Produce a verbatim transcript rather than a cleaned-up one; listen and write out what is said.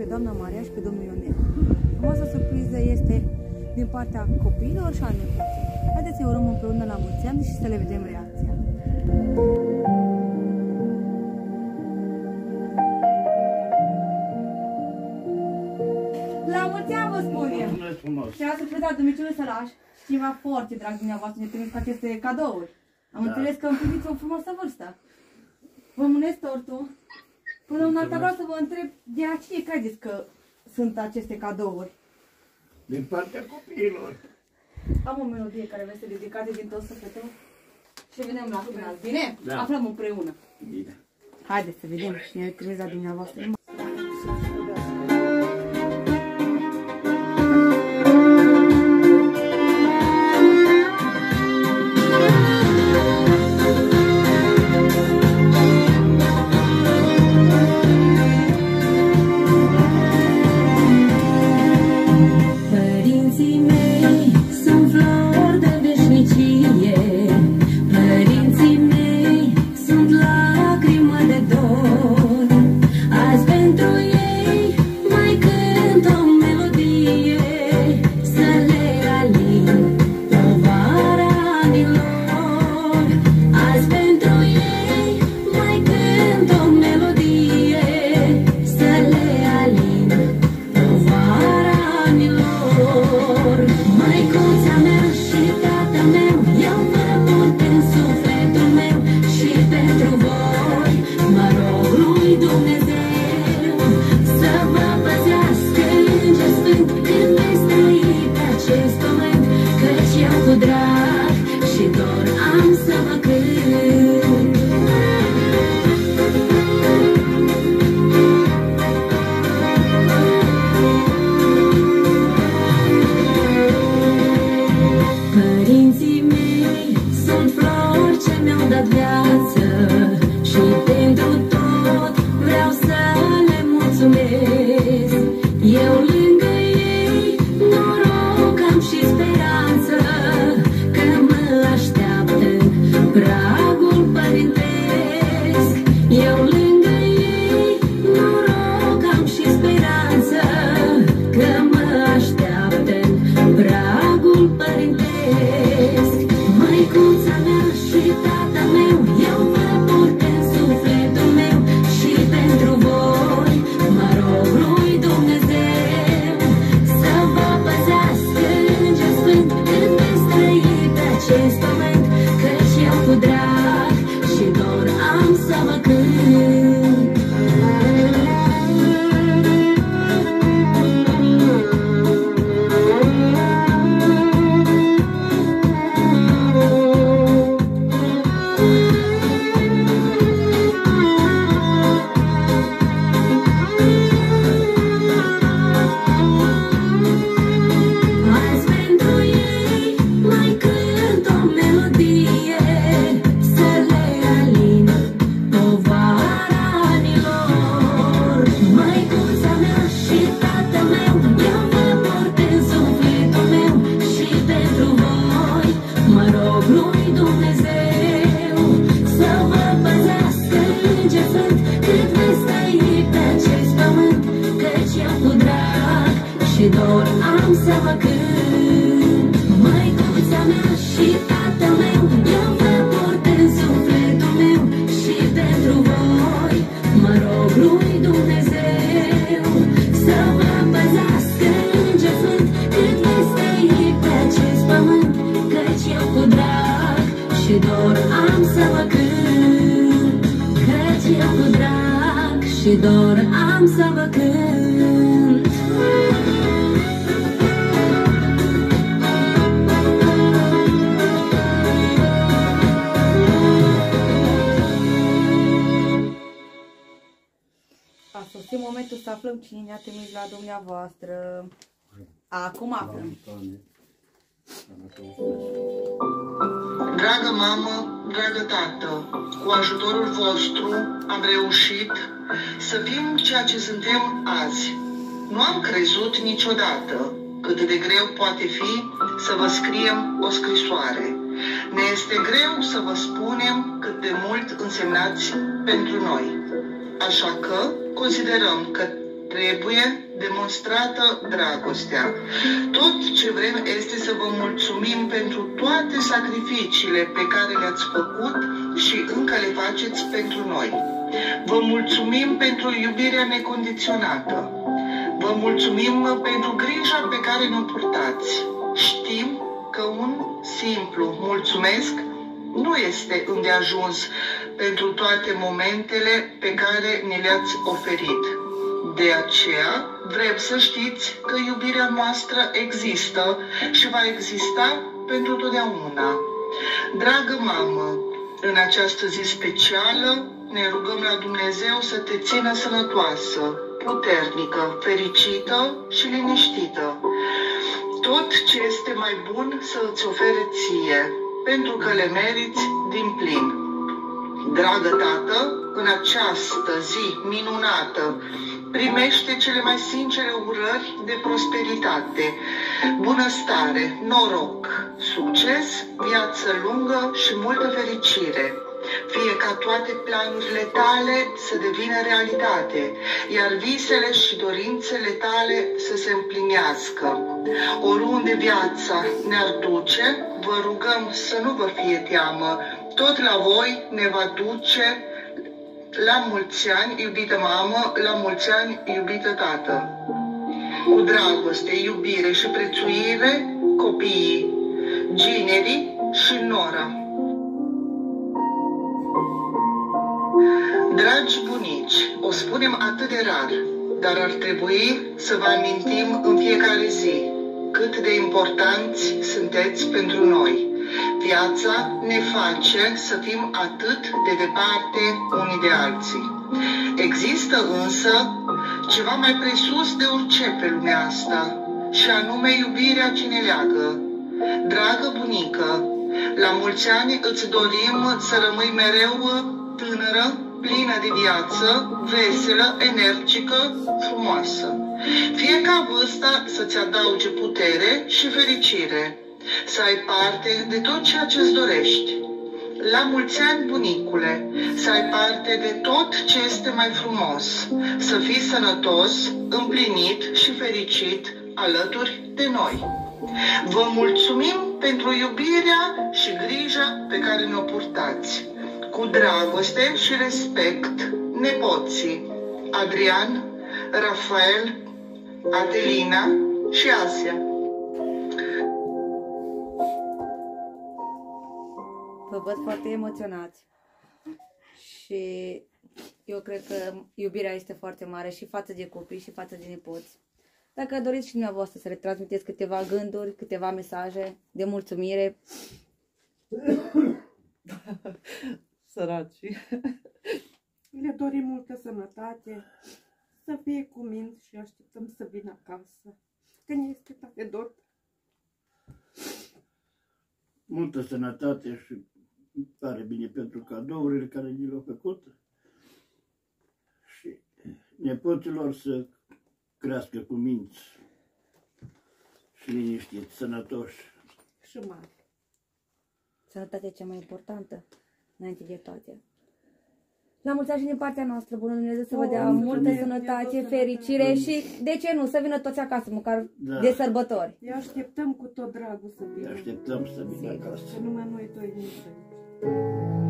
pe doamna Maria și pe domnul Ionel. Frumoasa surpriză este din partea copiilor și a nepoților. Haideți să urăm împreună la mulți ani și să le vedem reacția. La mulți ani vă spunem! Și a surprizat Dumnezeu Săraș, cineva foarte drag dumneavoastră, ne trimis cu aceste cadouri. Am da. înțeles că împliniți o frumoasă vârstă. Vă mânesc tortul. Până în alta vreau să vă întreb de la cine credeți că sunt aceste cadouri? Din partea copiilor. Am o melodie care vă este dedicată din tot sufletul și venim la final. Bine? Da. Aflăm împreună. Bine. Haideți să vedem și ne trimis la dumneavoastră. Și dor am să vă cânt. A sosit momentul să aflăm cine ne-a trimis la dumneavoastră. Acum aflăm. Dragă mamă, dragă tată, cu ajutorul vostru am reușit să fim ceea ce suntem azi. Nu am crezut niciodată cât de greu poate fi să vă scriem o scrisoare. Ne este greu să vă spunem cât de mult însemnați pentru noi. Așa că considerăm că trebuie demonstrată dragostea. Tot ce vrem este să vă mulțumim pentru toate sacrificiile pe care le-ați făcut și încă le faceți pentru noi. Vă mulțumim pentru iubirea necondiționată. Vă mulțumim pentru grija pe care ne-o purtați. Știm că un simplu mulțumesc nu este îndeajuns pentru toate momentele pe care ne le-ați oferit. De aceea, vrem să știți că iubirea noastră există și va exista pentru totdeauna. Dragă mamă, în această zi specială, ne rugăm la Dumnezeu să te țină sănătoasă, puternică, fericită și liniștită. Tot ce este mai bun să îți ofere ție, pentru că le meriți din plin. Dragă Tată, în această zi minunată, primește cele mai sincere urări de prosperitate, bunăstare, noroc, succes, viață lungă și multă fericire. Fie ca toate planurile tale să devină realitate, iar visele și dorințele tale să se împlinească. Oriunde viața ne-ar duce, vă rugăm să nu vă fie teamă, tot la voi ne va duce. La mulți ani, iubită mamă, la mulți ani, iubită tată. Cu dragoste, iubire și prețuire, copiii, ginerii și Nora. Dragi bunici, o spunem atât de rar, dar ar trebui să vă amintim în fiecare zi cât de importanți sunteți pentru noi. Viața ne face să fim atât de departe unii de alții. Există însă ceva mai presus de orice pe lumea asta, și anume iubirea ce ne leagă. Dragă bunică, la mulți ani îți dorim să rămâi mereu tânără, plină de viață, veselă, energică, frumoasă. Fie ca vârsta să-ți adauge putere și fericire, să ai parte de tot ceea ce-ți dorești. La mulți ani, bunicule, să ai parte de tot ce este mai frumos, să fii sănătos, împlinit și fericit alături de noi. Vă mulțumim pentru iubirea și grija pe care ne-o purtați. Cu dragoste și respect, nepoții Adrian, Rafael, Adelina și Asia. Vă văd foarte emoționați și eu cred că iubirea este foarte mare și față de copii și față de nepoți. Dacă doriți și dumneavoastră să le transmiteți câteva gânduri, câteva mesaje de mulțumire. Săraci. Le dorim multă sănătate, să fie cuminți și așteptăm să vină acasă, că ne este tare dor. Multă sănătate și îmi pare bine pentru cadourile care ni le-au făcut. Și nepoților să crească cu minți și liniștiți, sănătoși. Și mari. Sănătatea cea mai importantă, înainte de toate. La mulți ani și din partea noastră, bună Dumnezeu să vă dea multă sănătate, fericire și, de ce nu, să vină toți acasă, măcar da. de sărbători. Îi așteptăm cu tot dragul să vină. Îi așteptăm să vină acasă. Să numai noi doi nici.